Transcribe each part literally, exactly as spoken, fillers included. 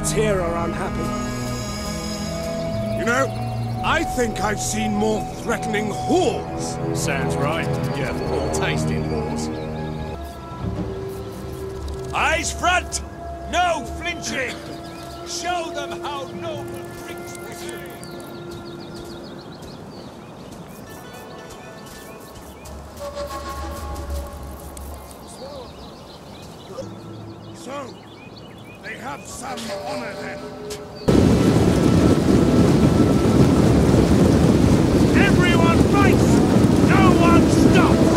spirits here are unhappy. You know, I think I've seen more threatening whores. Sounds right. You have poor taste in whores. Eyes front! No flinching! Show them how noble drinks we do! So, they have some honor then. Everyone fights! No one stops!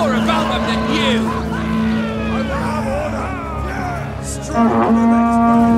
Than you! I will have order! Yeah! Strike the next man!